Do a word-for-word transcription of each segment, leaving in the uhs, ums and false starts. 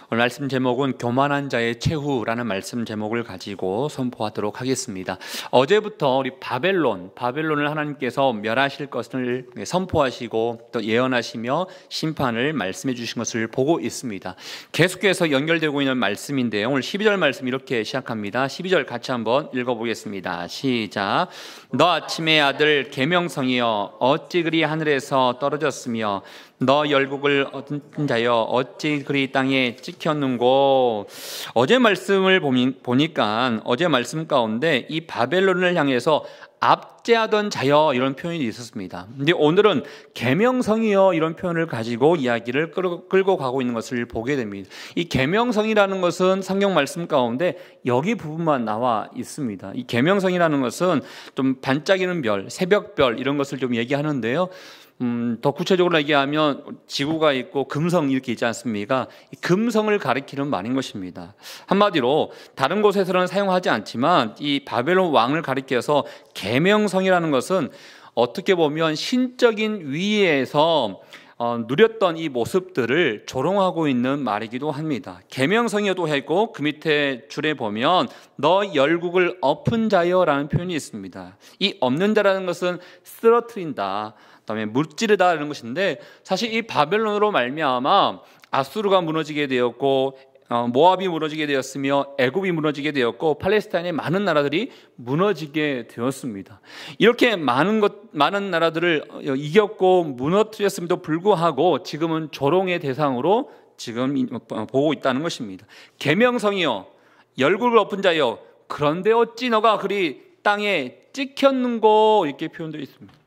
오늘 말씀 제목은 교만한 자의 최후라는 말씀 제목을 가지고 선포하도록 하겠습니다. 어제부터 우리 바벨론, 바벨론을 하나님께서 멸하실 것을 선포하시고 또 예언하시며 심판을 말씀해 주신 것을 보고 있습니다. 계속해서 연결되고 있는 말씀인데요. 오늘 십이 절 말씀 이렇게 시작합니다. 십이 절 같이 한번 읽어보겠습니다. 시작. 너 아침의 아들 계명성이여 어찌 그리 하늘에서 떨어졌으며 너 열국을 얻은 자여 어찌 그리 땅에 찍혔는고. 어제 말씀을 보니까 어제 말씀 가운데 이 바벨론을 향해서 압제하던 자여 이런 표현이 있었습니다. 근데 오늘은 계명성이여 이런 표현을 가지고 이야기를 끌고, 끌고 가고 있는 것을 보게 됩니다. 이 계명성이라는 것은 성경 말씀 가운데 여기 부분만 나와 있습니다. 이 계명성이라는 것은 좀 반짝이는 별, 새벽별 이런 것을 좀 얘기하는데요. 음, 더 구체적으로 얘기하면 지구가 있고 금성 이렇게 있지 않습니까? 이 금성을 가리키는 말인 것입니다. 한마디로 다른 곳에서는 사용하지 않지만 이 바벨론 왕을 가리켜서 계명성이라는 것은 어떻게 보면 신적인 위에서 어, 누렸던 이 모습들을 조롱하고 있는 말이기도 합니다. 계명성이어도 했고 그 밑에 줄에 보면 너 열국을 엎은 자여 라는 표현이 있습니다. 이 엎는 자라는 것은 쓰러뜨린다, 그다음에 무찌르다 이런 것인데, 사실 이 바벨론으로 말미암아 아수르가 무너지게 되었고 어, 모압이 무너지게 되었으며 애굽이 무너지게 되었고 팔레스타인의 많은 나라들이 무너지게 되었습니다. 이렇게 많은 것 많은 나라들을 이겼고 무너뜨렸음에도 불구하고 지금은 조롱의 대상으로 지금 보고 있다는 것입니다. 계명성이여 열국을 엎은 자여 그런데 어찌 너가 그리 땅에 찍혔는고 이렇게 표현되어 있습니다.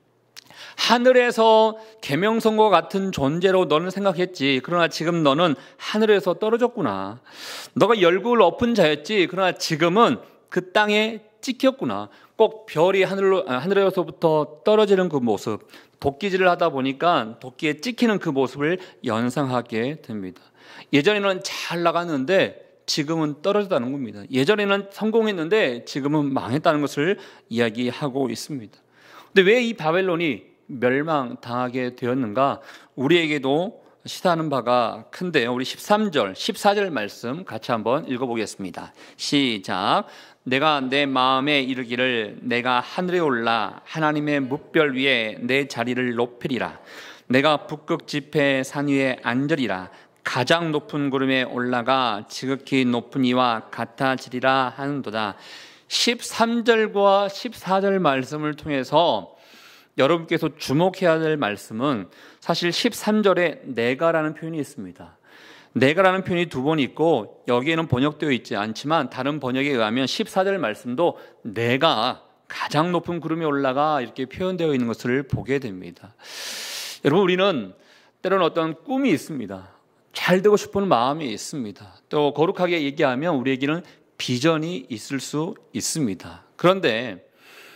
하늘에서 계명성과 같은 존재로 너는 생각했지. 그러나 지금 너는 하늘에서 떨어졌구나. 너가 열국을 엎은 자였지. 그러나 지금은 그 땅에 찍혔구나. 꼭 별이 하늘로, 하늘에서부터 떨어지는 그 모습, 도끼질을 하다 보니까 도끼에 찍히는 그 모습을 연상하게 됩니다. 예전에는 잘 나갔는데 지금은 떨어졌다는 겁니다. 예전에는 성공했는데 지금은 망했다는 것을 이야기하고 있습니다. 근데 왜 이 바벨론이 멸망당하게 되었는가? 우리에게도 시사하는 바가 큰데요. 우리 십삼 절, 십사 절 말씀 같이 한번 읽어보겠습니다. 시작. 내가 내 마음에 이르기를 내가 하늘에 올라 하나님의 뭇별 위에 내 자리를 높이리라. 내가 북극 지폐 산 위에 앉으리라. 가장 높은 구름에 올라가 지극히 높은 이와 같아지리라 하는도다. 십삼 절과 십사 절 말씀을 통해서 여러분께서 주목해야 될 말씀은 사실 십삼 절에 내가라는 표현이 있습니다. 내가라는 표현이 두 번 있고 여기에는 번역되어 있지 않지만 다른 번역에 의하면 십사 절 말씀도 내가 가장 높은 구름에 올라가 이렇게 표현되어 있는 것을 보게 됩니다. 여러분, 우리는 때로는 어떤 꿈이 있습니다. 잘 되고 싶은 마음이 있습니다. 또 거룩하게 얘기하면 우리에게는 비전이 있을 수 있습니다. 그런데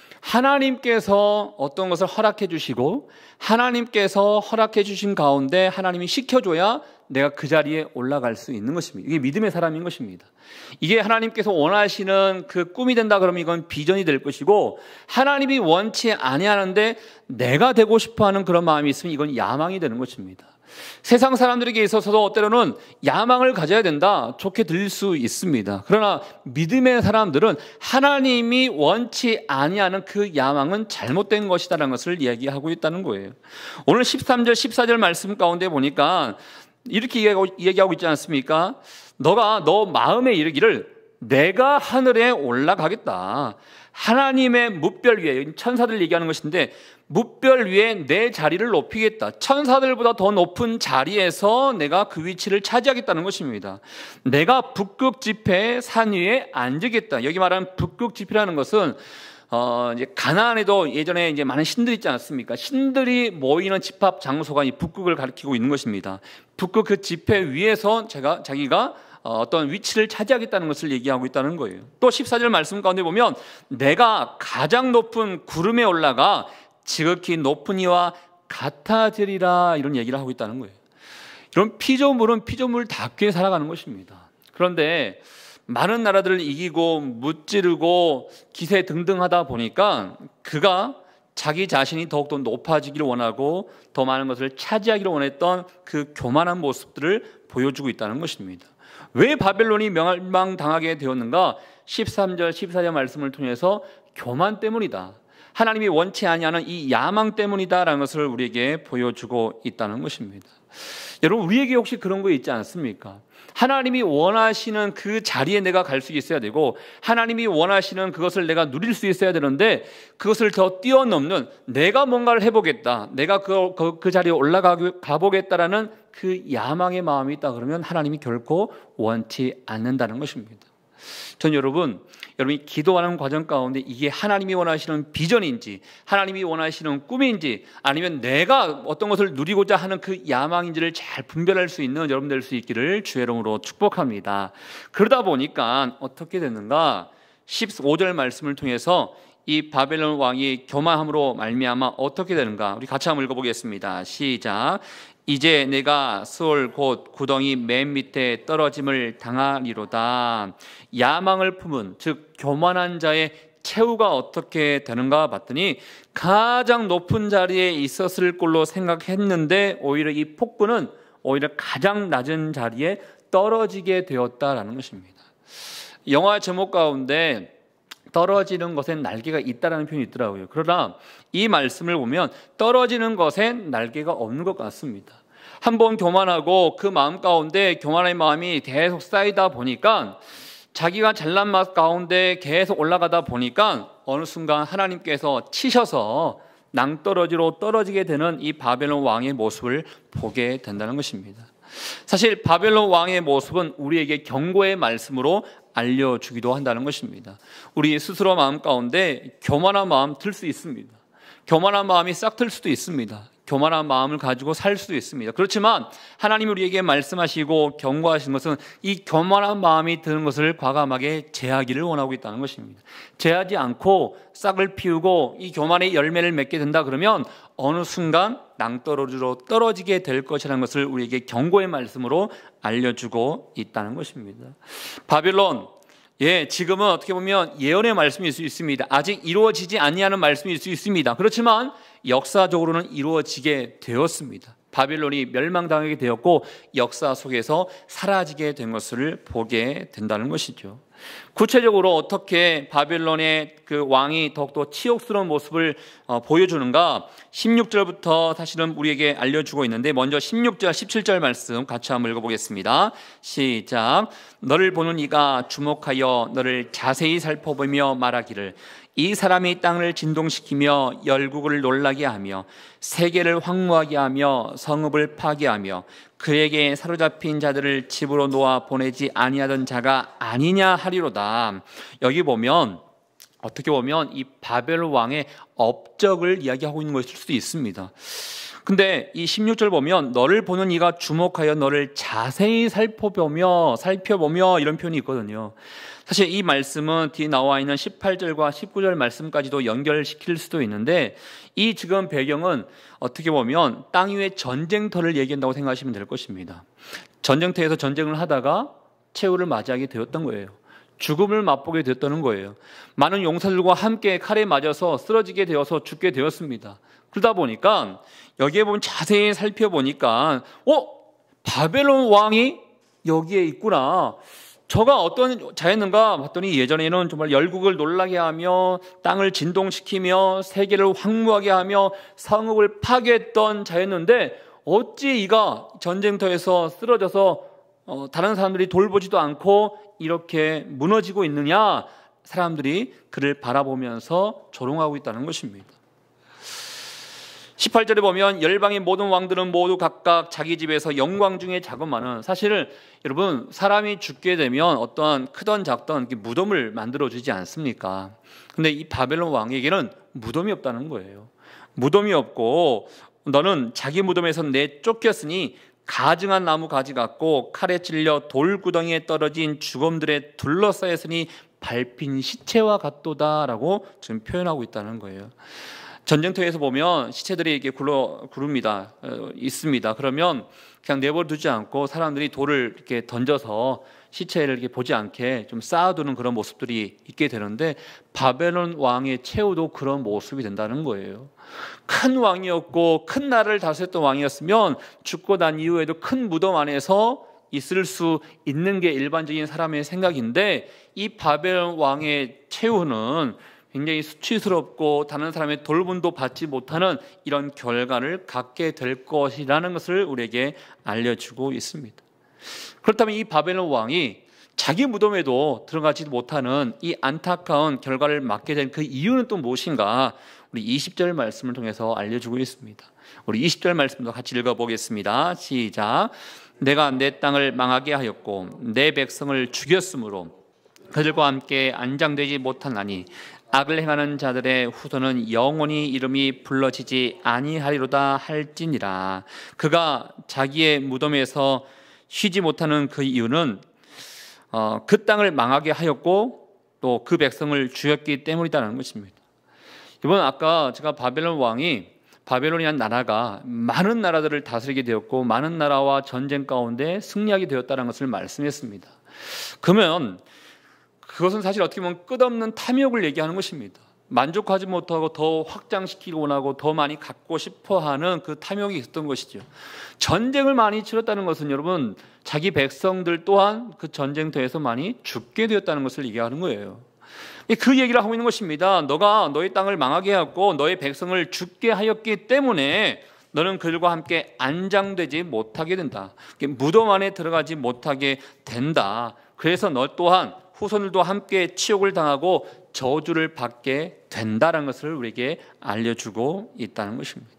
하나님께서 어떤 것을 허락해 주시고 하나님께서 허락해 주신 가운데 하나님이 시켜줘야 내가 그 자리에 올라갈 수 있는 것입니다. 이게 믿음의 사람인 것입니다. 이게 하나님께서 원하시는 그 꿈이 된다 그러면 이건 비전이 될 것이고, 하나님이 원치 아니하는데 내가 되고 싶어하는 그런 마음이 있으면 이건 야망이 되는 것입니다. 세상 사람들에게 있어서도 때로는 야망을 가져야 된다, 좋게 들릴 수 있습니다. 그러나 믿음의 사람들은 하나님이 원치 아니하는 그 야망은 잘못된 것이다라는 것을 이야기하고 있다는 거예요. 오늘 십삼 절, 십사 절 말씀 가운데 보니까 이렇게 이야기하고 있지 않습니까? 너가 너 마음에 이르기를 내가 하늘에 올라가겠다. 하나님의 뭇별 위에, 천사들 얘기하는 것인데 뭇별 위에 내 자리를 높이겠다. 천사들보다 더 높은 자리에서 내가 그 위치를 차지하겠다는 것입니다. 내가 북극 지폐 산 위에 앉으겠다. 여기 말하는 북극 지폐라는 것은 어, 이제 가나안에도 예전에 이제 많은 신들이 있지 않습니까? 신들이 모이는 집합 장소가 이 북극을 가리키고 있는 것입니다. 북극 그 지폐 위에서 제가 자기가 어떤 위치를 차지하겠다는 것을 얘기하고 있다는 거예요. 또 십사 절 말씀 가운데 보면 내가 가장 높은 구름에 올라가 지극히 높은 이와 같아지리라 이런 얘기를 하고 있다는 거예요. 이런 피조물은 피조물답게 살아가는 것입니다. 그런데 많은 나라들을 이기고 무찌르고 기세 등등하다 보니까 그가 자기 자신이 더욱더 높아지기를 원하고 더 많은 것을 차지하기를 원했던 그 교만한 모습들을 보여주고 있다는 것입니다. 왜 바벨론이 멸망당하게 되었는가? 십삼 절 십사 절 말씀을 통해서 교만 때문이다, 하나님이 원치 아니하는 이 야망 때문이다라는 것을 우리에게 보여주고 있다는 것입니다. 여러분, 우리에게 혹시 그런 거 있지 않습니까? 하나님이 원하시는 그 자리에 내가 갈 수 있어야 되고, 하나님이 원하시는 그것을 내가 누릴 수 있어야 되는데, 그것을 더 뛰어넘는, 내가 뭔가를 해보겠다, 내가 그, 그, 그 자리에 올라가 보겠다라는 그 야망의 마음이 있다 그러면 하나님이 결코 원치 않는다는 것입니다. 전 여러분, 여러분이 기도하는 과정 가운데 이게 하나님이 원하시는 비전인지, 하나님이 원하시는 꿈인지, 아니면 내가 어떤 것을 누리고자 하는 그 야망인지를 잘 분별할 수 있는 여러분 될 수 있기를 주의 이름으로 축복합니다. 그러다 보니까 어떻게 됐는가? 십오 절 말씀을 통해서 이 바벨론 왕이 교만함으로 말미암아 어떻게 되는가? 우리 같이 한번 읽어보겠습니다. 시작. 이제 내가 수월 곧 구덩이 맨 밑에 떨어짐을 당하리로다. 야망을 품은, 즉 교만한 자의 최후가 어떻게 되는가 봤더니 가장 높은 자리에 있었을 걸로 생각했는데 오히려 이 폭군은 오히려 가장 낮은 자리에 떨어지게 되었다라는 것입니다. 영화 제목 가운데 떨어지는 것엔 날개가 있다라는 표현이 있더라고요. 그러나 이 말씀을 보면 떨어지는 것엔 날개가 없는 것 같습니다. 한번 교만하고 그 마음 가운데 교만의 마음이 계속 쌓이다 보니까, 자기가 잘난 맛 가운데 계속 올라가다 보니까 어느 순간 하나님께서 치셔서 낭떠러지로 떨어지게 되는 이 바벨론 왕의 모습을 보게 된다는 것입니다. 사실 바벨론 왕의 모습은 우리에게 경고의 말씀으로 알려주기도 한다는 것입니다. 우리 스스로 마음 가운데 교만한 마음 들 수 있습니다. 교만한 마음이 싹 들 수도 있습니다. 교만한 마음을 가지고 살 수도 있습니다. 그렇지만 하나님이 우리에게 말씀하시고 경고하시는 것은 이 교만한 마음이 드는 것을 과감하게 제하기를 원하고 있다는 것입니다. 제하지 않고 싹을 피우고 이 교만의 열매를 맺게 된다 그러면 어느 순간 낭떠러지로 떨어지게 될 것이라는 것을 우리에게 경고의 말씀으로 알려주고 있다는 것입니다. 바벨론, 예, 지금은 어떻게 보면 예언의 말씀일 수 있습니다. 아직 이루어지지 아니하는 말씀일 수 있습니다. 그렇지만 역사적으로는 이루어지게 되었습니다. 바벨론이 멸망당하게 되었고 역사 속에서 사라지게 된 것을 보게 된다는 것이죠. 구체적으로 어떻게 바벨론의 그 왕이 더욱더 치욕스러운 모습을 어, 보여주는가? 십육 절부터 사실은 우리에게 알려주고 있는데, 먼저 십육 절 십칠 절 말씀 같이 한번 읽어보겠습니다. 시작. 너를 보는 이가 주목하여 너를 자세히 살펴보며 말하기를, 이 사람이 땅을 진동시키며 열국을 놀라게 하며 세계를 황무하게 하며 성읍을 파괴하며 그에게 사로잡힌 자들을 집으로 놓아 보내지 아니하던 자가 아니냐 하리로다. 여기 보면 어떻게 보면 이 바벨론 왕의 업적을 이야기하고 있는 것일 수도 있습니다. 근데 이 십육 절 보면 너를 보는 이가 주목하여 너를 자세히 살펴보며 살펴보며 이런 표현이 있거든요. 사실 이 말씀은 뒤에 나와 있는 십팔 절과 십구 절 말씀까지도 연결시킬 수도 있는데, 이 지금 배경은 어떻게 보면 땅 위의 전쟁터를 얘기한다고 생각하시면 될 것입니다. 전쟁터에서 전쟁을 하다가 최후를 맞이하게 되었던 거예요. 죽음을 맛보게 되었다는 거예요. 많은 용사들과 함께 칼에 맞아서 쓰러지게 되어서 죽게 되었습니다. 그러다 보니까 여기에 보면 자세히 살펴보니까 어? 바벨론 왕이 여기에 있구나. 저가 어떤 자였는가 봤더니 예전에는 정말 열국을 놀라게 하며 땅을 진동시키며 세계를 황무하게 하며 성읍을 파괴했던 자였는데 어찌 이가 전쟁터에서 쓰러져서 어, 다른 사람들이 돌보지도 않고 이렇게 무너지고 있느냐? 사람들이 그를 바라보면서 조롱하고 있다는 것입니다. 십팔 절에 보면 열방의 모든 왕들은 모두 각각 자기 집에서 영광 중에 자그마한, 사실은 여러분 사람이 죽게 되면 어떠한 크던 작던 무덤을 만들어주지 않습니까? 근데 이 바벨론 왕에게는 무덤이 없다는 거예요. 무덤이 없고 너는 자기 무덤에서 내쫓겼으니 가증한 나무 가지 같고 칼에 찔려 돌구덩이에 떨어진 죽음들에 둘러싸였으니 밟힌 시체와 같도다라고 지금 표현하고 있다는 거예요. 전쟁터에서 보면 시체들이 이렇게 굴러 구릅니다. 어, 있습니다. 그러면 그냥 내버려두지 않고 사람들이 돌을 이렇게 던져서 시체를 이렇게 보지 않게 좀 쌓아두는 그런 모습들이 있게 되는데, 바벨론 왕의 최후도 그런 모습이 된다는 거예요. 큰 왕이었고 큰 나라를 다스렸던 왕이었으면 죽고 난 이후에도 큰 무덤 안에서 있을 수 있는 게 일반적인 사람의 생각인데, 이 바벨론 왕의 최후는 굉장히 수치스럽고 다른 사람의 돌봄도 받지 못하는 이런 결과를 갖게 될 것이라는 것을 우리에게 알려주고 있습니다. 그렇다면 이 바벨론 왕이 자기 무덤에도 들어가지 못하는 이 안타까운 결과를 맞게 된 그 이유는 또 무엇인가? 우리 이십 절 말씀을 통해서 알려주고 있습니다. 우리 이십 절 말씀도 같이 읽어보겠습니다. 시작. 내가 내 땅을 망하게 하였고 내 백성을 죽였으므로 그들과 함께 안장되지 못하나니 악을 행하는 자들의 후손은 영원히 이름이 불러지지 아니하리로다 할지니라. 그가 자기의 무덤에서 쉬지 못하는 그 이유는 어, 그 땅을 망하게 하였고 또 그 백성을 죽였기 때문이라는 것입니다. 이번 아까 제가 바벨론 왕이 바벨론이라는 나라가 많은 나라들을 다스리게 되었고 많은 나라와 전쟁 가운데 승리하게 되었다는 것을 말씀했습니다. 그러면 그것은 사실 어떻게 보면 끝없는 탐욕을 얘기하는 것입니다. 만족하지 못하고 더 확장시키고 원하고 더 많이 갖고 싶어하는 그 탐욕이 있었던 것이죠. 전쟁을 많이 치렀다는 것은 여러분 자기 백성들 또한 그 전쟁터에서 많이 죽게 되었다는 것을 얘기하는 거예요. 그 얘기를 하고 있는 것입니다. 너가 너의 땅을 망하게 하였고 너의 백성을 죽게 하였기 때문에 너는 그들과 함께 안장되지 못하게 된다. 무덤 안에 들어가지 못하게 된다. 그래서 너 또한 후손들도 함께 치욕을 당하고 저주를 받게 된다는 것을 우리에게 알려주고 있다는 것입니다.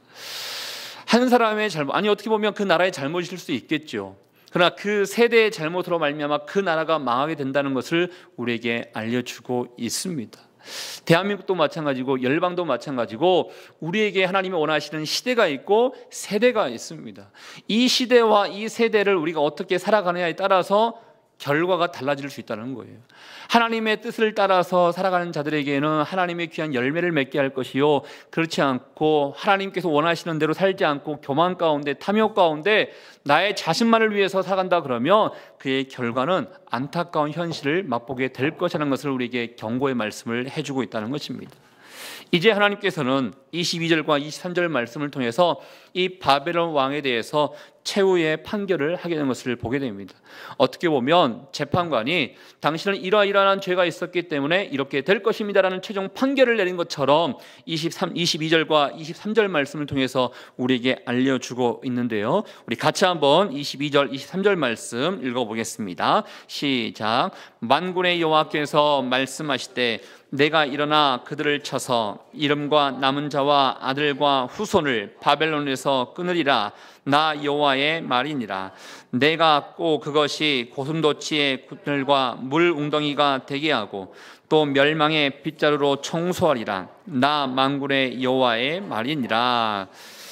한 사람의 잘못, 아니 어떻게 보면 그 나라의 잘못일 수 있겠죠. 그러나 그 세대의 잘못으로 말미암아 그 나라가 망하게 된다는 것을 우리에게 알려주고 있습니다. 대한민국도 마찬가지고 열방도 마찬가지고 우리에게 하나님이 원하시는 시대가 있고 세대가 있습니다. 이 시대와 이 세대를 우리가 어떻게 살아가느냐에 따라서 결과가 달라질 수 있다는 거예요. 하나님의 뜻을 따라서 살아가는 자들에게는 하나님의 귀한 열매를 맺게 할 것이요, 그렇지 않고 하나님께서 원하시는 대로 살지 않고 교만 가운데 탐욕 가운데 나의 자신만을 위해서 살아간다 그러면 그의 결과는 안타까운 현실을 맛보게 될 것이라는 것을 우리에게 경고의 말씀을 해주고 있다는 것입니다. 이제 하나님께서는 이십이 절과 이십삼 절 말씀을 통해서 이 바벨론 왕에 대해서 최후의 판결을 하게 된 것을 보게 됩니다. 어떻게 보면 재판관이 당신은 이러이러한 죄가 있었기 때문에 이렇게 될 것입니다라는 최종 판결을 내린 것처럼 이십삼, 이십이 절과 이십삼 절 말씀을 통해서 우리에게 알려주고 있는데요. 우리 같이 한번 이십이 절, 이십삼 절 말씀 읽어보겠습니다. 시작. 만군의 여호와께서 말씀하시되 내가 일어나 그들을 쳐서 이름과 남은 자와 아들과 후손을 바벨론에서 끊으리라. 나 여호와의 말이니라. 내가 꼭 그것이 고슴도치의 굴과 물 웅덩이가 되게 하고 또 멸망의 빗자루로 청소하리라. 나 만군의 여호와의 말이니라.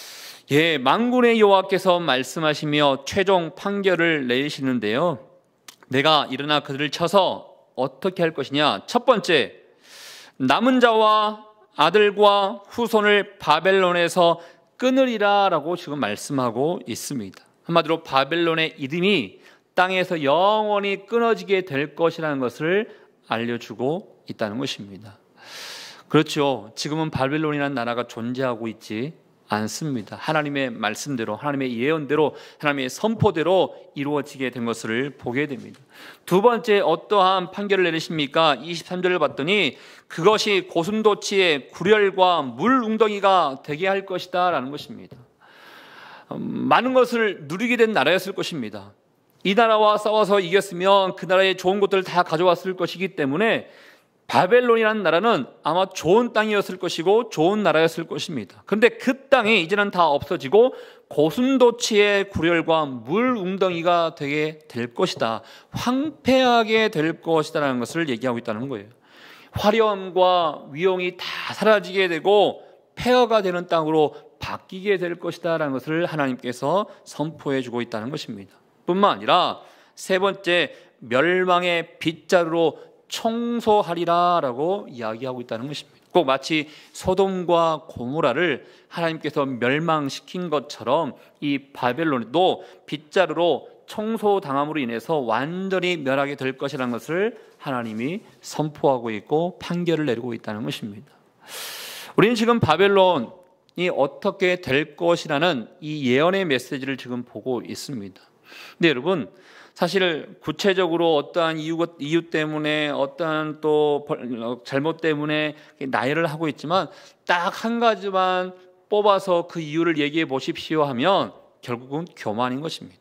예, 만군의 여호와께서 말씀하시며 최종 판결을 내리시는데요. 내가 일어나 그들을 쳐서 어떻게 할 것이냐? 첫 번째, 남은 자와 아들과 후손을 바벨론에서 끊으리라 라고 지금 말씀하고 있습니다. 한마디로 바벨론의 이름이 땅에서 영원히 끊어지게 될 것이라는 것을 알려주고 있다는 것입니다. 그렇죠. 지금은 바벨론이라는 나라가 존재하고 있지 않습니다. 하나님의 말씀대로, 하나님의 예언대로, 하나님의 선포대로 이루어지게 된 것을 보게 됩니다. 두 번째 어떠한 판결을 내리십니까? 이십삼 절을 봤더니 그것이 고슴도치의 굴혈과 물 웅덩이가 되게 할 것이다 라는 것입니다. 많은 것을 누리게 된 나라였을 것입니다. 이 나라와 싸워서 이겼으면 그 나라의 좋은 것들을 다 가져왔을 것이기 때문에 바벨론이라는 나라는 아마 좋은 땅이었을 것이고 좋은 나라였을 것입니다. 그런데 그 땅이 이제는 다 없어지고 고슴도치의 굴혈과 물 웅덩이가 되게 될 것이다. 황폐하게 될 것이다라는 것을 얘기하고 있다는 거예요. 화려함과 위용이 다 사라지게 되고 폐허가 되는 땅으로 바뀌게 될 것이다라는 것을 하나님께서 선포해 주고 있다는 것입니다. 뿐만 아니라 세 번째, 멸망의 빗자루로 청소하리라 라고 이야기하고 있다는 것입니다. 꼭 마치 소돔과 고모라를 하나님께서 멸망시킨 것처럼 이 바벨론도 빗자루로 청소당함으로 인해서 완전히 멸하게 될 것이라는 것을 하나님이 선포하고 있고 판결을 내리고 있다는 것입니다. 우리는 지금 바벨론이 어떻게 될 것이라는 이 예언의 메시지를 지금 보고 있습니다. 근데 여러분, 사실 구체적으로 어떠한 이유, 이유 때문에 어떠한 또 잘못 때문에 나열을 하고 있지만 딱 한 가지만 뽑아서 그 이유를 얘기해 보십시오 하면 결국은 교만인 것입니다.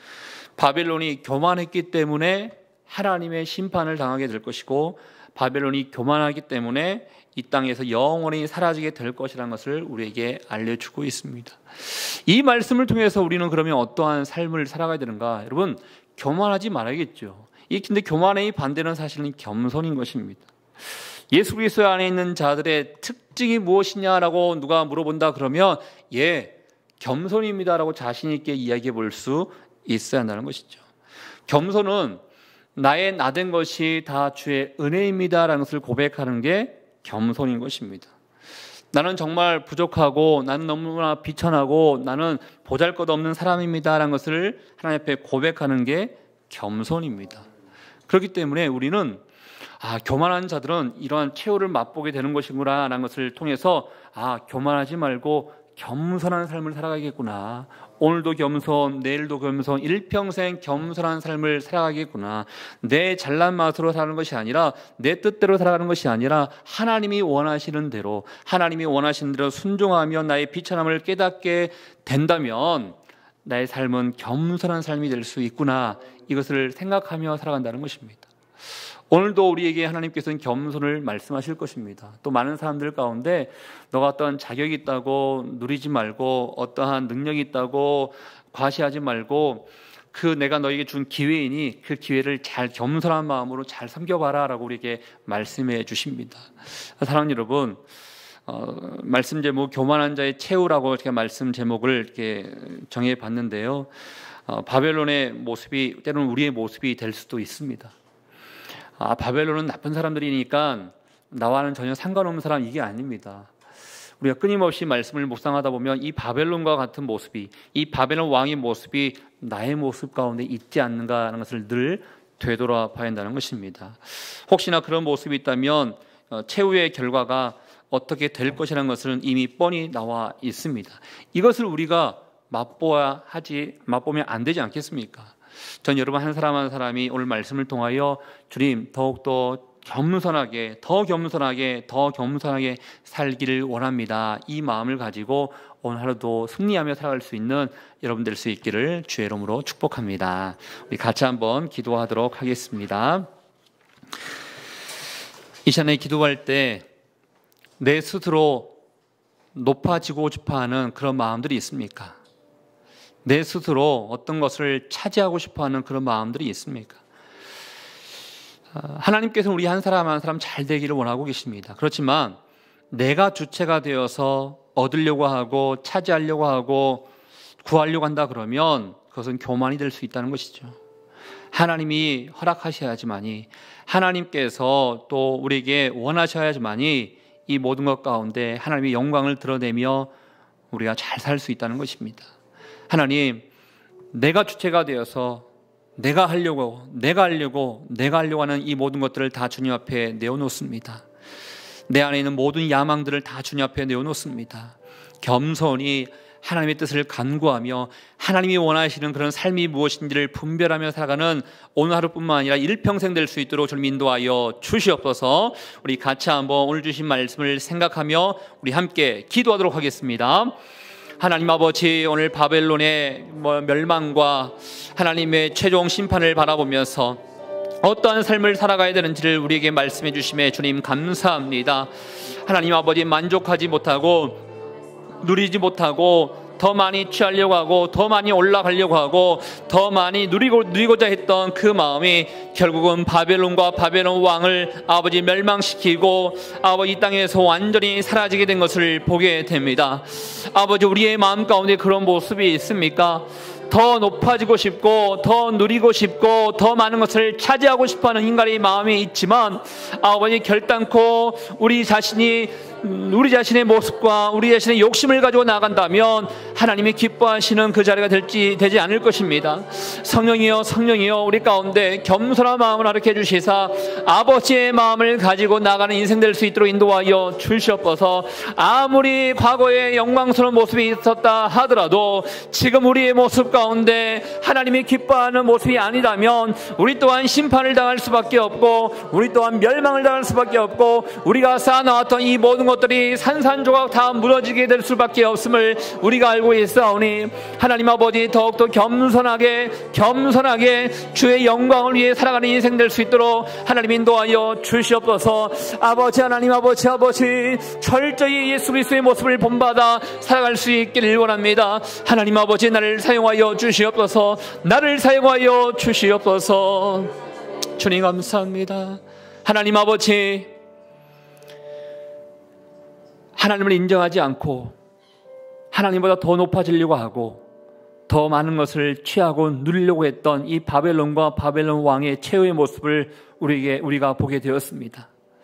바벨론이 교만했기 때문에 하나님의 심판을 당하게 될 것이고, 바벨론이 교만하기 때문에 이 땅에서 영원히 사라지게 될 것이라는 것을 우리에게 알려주고 있습니다. 이 말씀을 통해서 우리는 그러면 어떠한 삶을 살아가야 되는가? 여러분, 교만하지 말아야겠죠. 이 근데 교만의 반대는 사실은 겸손인 것입니다. 예수 그리스도 안에 있는 자들의 특징이 무엇이냐라고 누가 물어본다 그러면 예, 겸손입니다라고 자신 있게 이야기해 볼 수 있어야 한다는 것이죠. 겸손은 나의 나된 것이 다 주의 은혜입니다라는 것을 고백하는 게 겸손인 것입니다. 나는 정말 부족하고 나는 너무나 비천하고 나는 보잘것없는 사람입니다라는 것을 하나님 앞에 고백하는 게 겸손입니다. 그렇기 때문에 우리는 아, 교만한 자들은 이러한 최후를 맛보게 되는 것이구나 라는 것을 통해서 아, 교만하지 말고 겸손한 삶을 살아가겠구나. 오늘도 겸손, 내일도 겸손, 일평생 겸손한 삶을 살아가겠구나. 내 잘난 맛으로 사는 것이 아니라 내 뜻대로 살아가는 것이 아니라 하나님이 원하시는 대로, 하나님이 원하시는 대로 순종하며 나의 비천함을 깨닫게 된다면 나의 삶은 겸손한 삶이 될 수 있구나. 이것을 생각하며 살아간다는 것입니다. 오늘도 우리에게 하나님께서는 겸손을 말씀하실 것입니다. 또 많은 사람들 가운데 너가 어떠한 자격이 있다고 누리지 말고 어떠한 능력이 있다고 과시하지 말고 그 내가 너에게 준 기회이니 그 기회를 잘 겸손한 마음으로 잘 섬겨봐라 라고 우리에게 말씀해 주십니다. 사랑하는 여러분, 어, 말씀 제목 교만한 자의 최후라고 이렇게 말씀 제목을 이렇게 정해 봤는데요. 어, 바벨론의 모습이 때로는 우리의 모습이 될 수도 있습니다. 아, 바벨론은 나쁜 사람들이니까 나와는 전혀 상관없는 사람, 이게 아닙니다. 우리가 끊임없이 말씀을 묵상하다 보면 이 바벨론과 같은 모습이, 이 바벨론 왕의 모습이 나의 모습 가운데 있지 않는가 하는 것을 늘 되돌아봐야 한다는 것입니다. 혹시나 그런 모습이 있다면 최후의 결과가 어떻게 될 것이라는 것은 이미 뻔히 나와 있습니다. 이것을 우리가 맛보아야 하지, 맛보면 안 되지 않겠습니까? 전 여러분 한 사람 한 사람이 오늘 말씀을 통하여 주님 더욱더 겸손하게, 더 겸손하게, 더 겸손하게 살기를 원합니다. 이 마음을 가지고 오늘 하루도 승리하며 살아갈 수 있는 여러분 될 수 있기를 주의 이름으로 축복합니다. 우리 같이 한번 기도하도록 하겠습니다. 이 시간에 기도할 때 내 스스로 높아지고 싶어하는 그런 마음들이 있습니까? 내 스스로 어떤 것을 차지하고 싶어하는 그런 마음들이 있습니까? 하나님께서는 우리 한 사람 한 사람 잘 되기를 원하고 계십니다. 그렇지만 내가 주체가 되어서 얻으려고 하고 차지하려고 하고 구하려고 한다 그러면 그것은 교만이 될 수 있다는 것이죠. 하나님이 허락하셔야지만이, 하나님께서 또 우리에게 원하셔야지만이 이 모든 것 가운데 하나님의 영광을 드러내며 우리가 잘 살 수 있다는 것입니다. 하나님, 내가 주체가 되어서 내가 하려고 내가 하려고 내가 하려고 하는 이 모든 것들을 다 주님 앞에 내어놓습니다. 내 안에 있는 모든 야망들을 다 주님 앞에 내어놓습니다. 겸손히 하나님의 뜻을 간구하며 하나님이 원하시는 그런 삶이 무엇인지를 분별하며 살아가는 오늘 하루뿐만 아니라 일평생 될 수 있도록 주님 인도하여 주시옵소서. 우리 같이 한번 오늘 주신 말씀을 생각하며 우리 함께 기도하도록 하겠습니다. 하나님 아버지, 오늘 바벨론의 멸망과 하나님의 최종 심판을 바라보면서 어떠한 삶을 살아가야 되는지를 우리에게 말씀해 주심에 주님 감사합니다. 하나님 아버지, 만족하지 못하고 누리지 못하고 더 많이 취하려고 하고 더 많이 올라가려고 하고 더 많이 누리고, 누리고자 했던 그 마음이 결국은 바벨론과 바벨론 왕을 아버지 멸망시키고 아버지 이 땅에서 완전히 사라지게 된 것을 보게 됩니다. 아버지, 우리의 마음 가운데 그런 모습이 있습니까? 더 높아지고 싶고 더 누리고 싶고 더 많은 것을 차지하고 싶어하는 인간의 마음이 있지만 아버지 결단코 우리 자신이 우리 자신의 모습과 우리 자신의 욕심을 가지고 나간다면 하나님이 기뻐하시는 그 자리가 될지 되지 않을 것입니다. 성령이여 성령이여 우리 가운데 겸손한 마음을 가르쳐 주시사 아버지의 마음을 가지고 나가는 인생 될 수 있도록 인도하여 주시옵소서. 아무리 과거에 영광스러운 모습이 있었다 하더라도 지금 우리의 모습 가운데 하나님이 기뻐하는 모습이 아니라면 우리 또한 심판을 당할 수밖에 없고 우리 또한 멸망을 당할 수밖에 없고 우리가 쌓아놓았던 이 모든 것들이 산산조각 다 무너지게 될 수밖에 없음을 우리가 알고 있사오니 하나님 아버지 더욱더 겸손하게 겸손하게 주의 영광을 위해 살아가는 인생 될 수 있도록 하나님 인도하여 주시옵소서. 아버지 하나님 아버지 아버지 철저히 예수 그리스도의 모습을 본받아 살아갈 수 있기를 원합니다. 하나님 아버지 나를 사용하여 주시옵소서. 나를 사용하여 주시옵소서. 주님 감사합니다. 하나님 아버지 하나님을 인정하지 않고 하나님보다 더 높아지려고 하고 더 많은 것을 취하고 누리려고 했던 이 바벨론과 바벨론 왕의 최후의 모습을 우리에게 우리가 보게 되었습니다.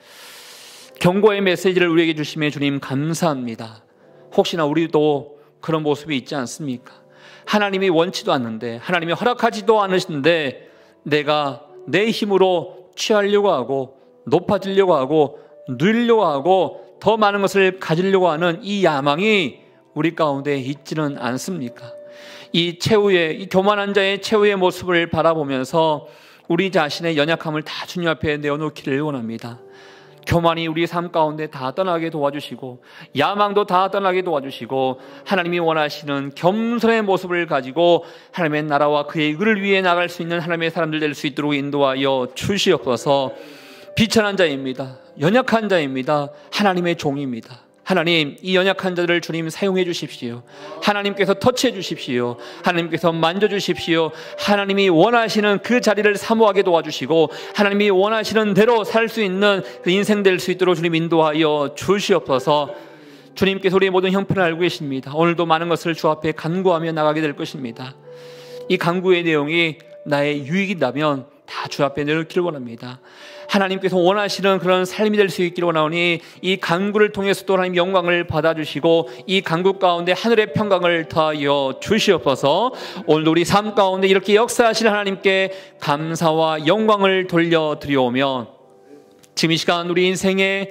경고의 메시지를 우리에게 주심에 주님 감사합니다. 혹시나 우리도 그런 모습이 있지 않습니까? 하나님이 원치도 않는데 하나님이 허락하지도 않으신데 내가 내 힘으로 취하려고 하고 높아지려고 하고 누리려고 하고 더 많은 것을 가지려고 하는 이 야망이 우리 가운데 있지는 않습니까? 이 최후의 이 교만한 자의 최후의 모습을 바라보면서 우리 자신의 연약함을 다 주님 앞에 내어놓기를 원합니다. 교만이 우리 삶 가운데 다 떠나게 도와주시고 야망도 다 떠나게 도와주시고 하나님이 원하시는 겸손의 모습을 가지고 하나님의 나라와 그의 의를 위해 나갈 수 있는 하나님의 사람들 될 수 있도록 인도하여 주시옵소서. 비천한 자입니다. 연약한 자입니다. 하나님의 종입니다. 하나님 이 연약한 자들을 주님 사용해 주십시오. 하나님께서 터치해 주십시오. 하나님께서 만져 주십시오. 하나님이 원하시는 그 자리를 사모하게 도와주시고 하나님이 원하시는 대로 살 수 있는 그 인생 될 수 있도록 주님 인도하여 주시옵소서. 주님께서 우리의 모든 형편을 알고 계십니다. 오늘도 많은 것을 주 앞에 간구하며 나가게 될 것입니다. 이 간구의 내용이 나의 유익이라면 다 주 앞에 내놓기를 원합니다. 하나님께서 원하시는 그런 삶이 될 수 있기를 원하오니 이 간구를 통해서 또 하나님 영광을 받아주시고 이 간구 가운데 하늘의 평강을 더하여 주시옵소서. 오늘도 우리 삶 가운데 이렇게 역사하실 하나님께 감사와 영광을 돌려드리오며 지금 이 시간 우리 인생의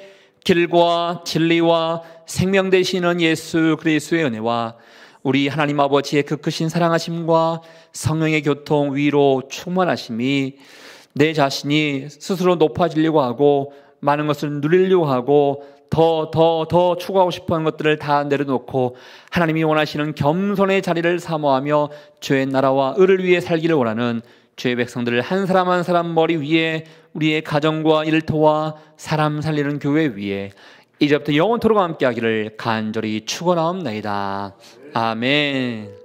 길과 진리와 생명 되시는 예수 그리스도의 은혜와 우리 하나님 아버지의 그 크신 사랑하심과 성령의 교통 위로 충만하심이 내 자신이 스스로 높아지려고 하고 많은 것을 누리려고 하고 더 더 더 추구하고 싶어하는 것들을 다 내려놓고 하나님이 원하시는 겸손의 자리를 사모하며 주의 나라와 의를 위해 살기를 원하는 주의 백성들을 한 사람 한 사람 머리 위에 우리의 가정과 일터와 사람 살리는 교회 위에 이제부터 영원토록 함께하기를 간절히 축원하옵나이다. 아멘.